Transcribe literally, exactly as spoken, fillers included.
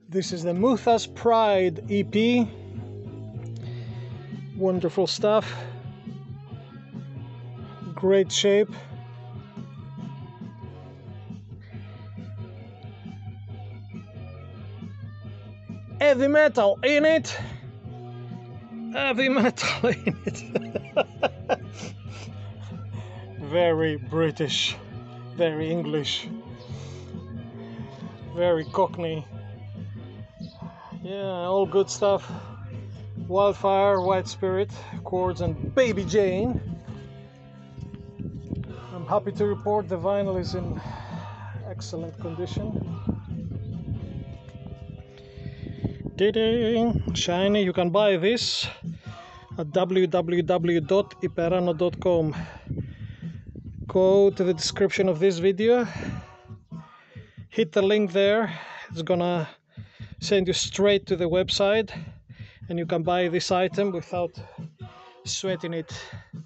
This is the MUTHAS Pride E P. Wonderful stuff. Great shape. Heavy metal in it. Heavy metal in it. Very British, very English, very Cockney. Yeah, all good stuff. Wildfire, White Spirit, Quartz and Baby Jane. I'm happy to report the vinyl is in excellent condition. Ding, shiny. You can buy this at w w w dot iperano dot com. Go to the description of this video, hit the link there. It's gonna send you straight to the website and you can buy this item without sweating it.